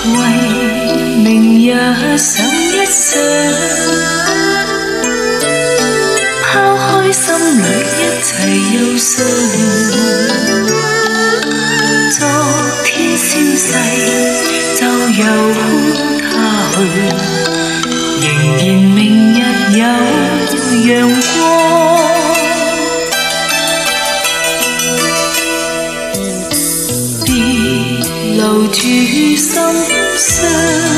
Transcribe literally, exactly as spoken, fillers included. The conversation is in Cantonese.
为明日想一想，抛开心里一切忧伤。昨天消逝，就由它去，仍然明日有阳光。留住心伤。